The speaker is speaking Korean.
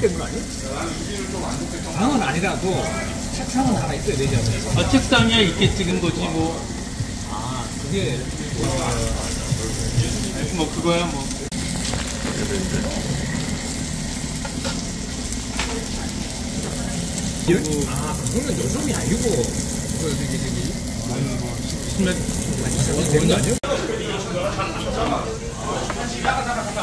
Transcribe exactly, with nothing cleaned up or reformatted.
편집된 거 아니야? 방은 아니라도 책상은 하나 있어야 되지 않나요? 아, 책상이야 이렇게 찍은 거지 뭐. 아, 그게 뭐 그거야 뭐. 그리고 아, 그거는 요즘이 아니고 그거 저기 저기 심해. 되는 거 아니야?